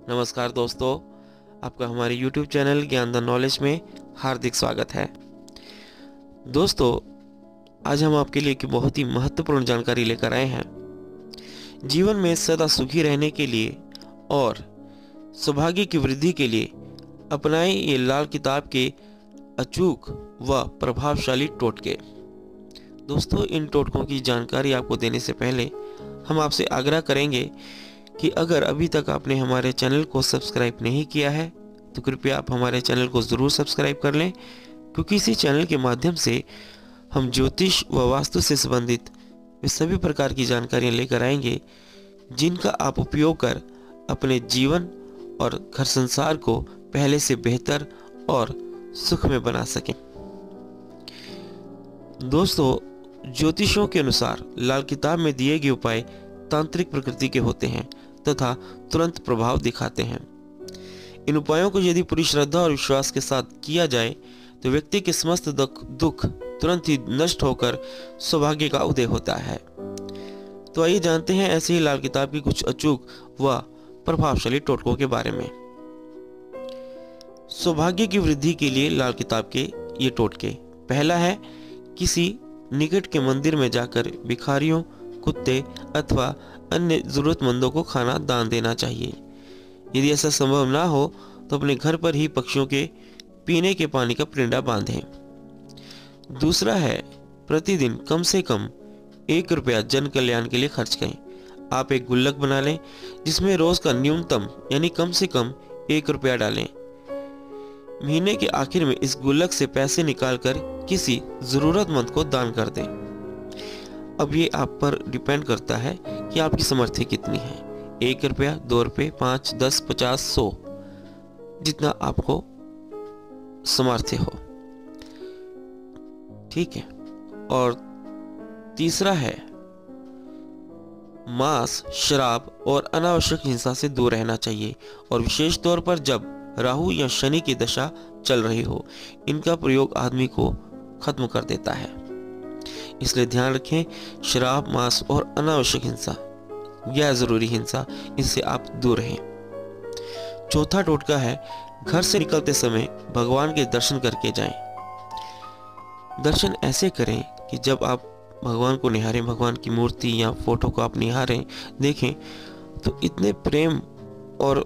नमस्कार दोस्तों, आपका हमारे YouTube channel Gyan the knowledge में हार्दिक स्वागत है। दोस्तों, आज हम आपके लिए एक बहुत ही महत्वपूर्ण जानकारी लेकर आए हैं। जीवन में सदा सुखी रहने के लिए और सौभाग्य की वृद्धि के लिए अपनाएं ये लाल किताब के अचूक व प्रभावशाली टोटके। दोस्तों, इन टोटकों की जानकारी आपको देने से पहले हम आपसे आग्रह करेंगे कि अगर अभी तक आपने हमारे चैनल को सब्सक्राइब नहीं किया है तो कृपया आप हमारे चैनल को ज़रूर सब्सक्राइब कर लें, क्योंकि इसी चैनल के माध्यम से हम ज्योतिष व वास्तु से संबंधित वे सभी प्रकार की जानकारियाँ लेकर आएंगे जिनका आप उपयोग कर अपने जीवन और घर संसार को पहले से बेहतर और सुख में बना सकें। दोस्तों, ज्योतिषों के अनुसार लाल किताब में दिए गए उपाय तांत्रिक प्रकृति के होते हैं तथा तुरंत प्रभाव दिखाते हैं। इन उपायों को यदि पूरी श्रद्धा और विश्वास के साथ किया जाए तो व्यक्ति के समस्त दुख तुरंत ही नष्ट होकर सौभाग्य का उदय होता है। तो आइए जानते हैं ऐसे ही लाल किताब की कुछ अचूक व प्रभावशाली टोटकों के बारे में। सौभाग्य की वृद्धि के लिए लाल किताब के ये टोटके। पहला है, किसी निकट के मंदिर में जाकर भिखारियों, कुत्ते अथवा अन्य जरूरतमंदों को खाना दान देना चाहिए। यदि ऐसा संभव ना हो तो अपने घर पर ही पक्षियों के पीने के पानी का पिंडा बांधें। दूसरा है, प्रतिदिन कम से कम 1 रुपया जन कल्याण के लिए खर्च करें। आप एक गुल्लक बना लें जिसमें रोज का न्यूनतम यानी कम से कम 1 रुपया डालें। महीने के आखिर में इस गुल्लक से पैसे निकालकर किसी जरूरतमंद को दान कर दें। अब ये आप पर डिपेंड करता है कि आपकी सामर्थ्य कितनी है। 1 रुपया, 2 रुपये, 5, 10, 50, 100, जितना आपको सामर्थ्य हो। ठीक है। और तीसरा है, मांस, शराब और अनावश्यक हिंसा से दूर रहना चाहिए, और विशेष तौर पर जब राहु या शनि की दशा चल रही हो। इनका प्रयोग आदमी को खत्म कर देता है, इसलिए ध्यान रखें, शराब, मांस और अनावश्यक हिंसा, गैर जरूरी हिंसा, इससे आप दूर रहें। चौथा टोटका है, घर से निकलते समय भगवान के दर्शन करके जाएं। दर्शन ऐसे करें कि जब आप भगवान को निहारें, भगवान की मूर्ति या फोटो को आप निहारें, देखें तो इतने प्रेम और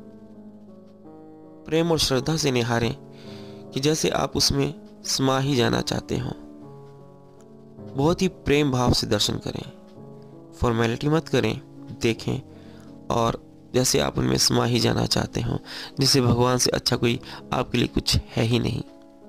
श्रद्धा से निहारें कि जैसे आप उसमें समा ही जाना चाहते हो। बहुत ही प्रेम भाव से दर्शन करें, फॉर्मेलिटी मत करें, देखें और जैसे आप उनमें समा ही जाना चाहते हो, जिससे भगवान से अच्छा कोई आपके लिए कुछ है ही नहीं।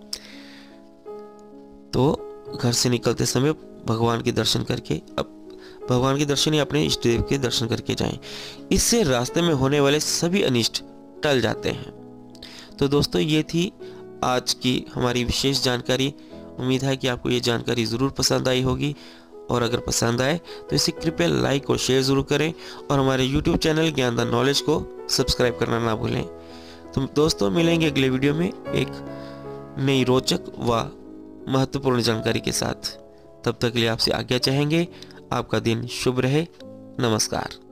तो घर से निकलते समय भगवान के दर्शन करके, अब भगवान के दर्शन या अपने इष्ट देव के दर्शन करके जाएं। इससे रास्ते में होने वाले सभी अनिष्ट टल जाते हैं। तो दोस्तों, ये थी आज की हमारी विशेष जानकारी। उम्मीद है कि आपको ये जानकारी ज़रूर पसंद आई होगी, और अगर पसंद आए तो इसे कृपया लाइक और शेयर ज़रूर करें, और हमारे YouTube channel Gyan the knowledge को सब्सक्राइब करना ना भूलें। तो दोस्तों, मिलेंगे अगले वीडियो में एक नई रोचक व महत्वपूर्ण जानकारी के साथ। तब तक के लिए आपसे आज्ञा चाहेंगे। आपका दिन शुभ रहे। नमस्कार।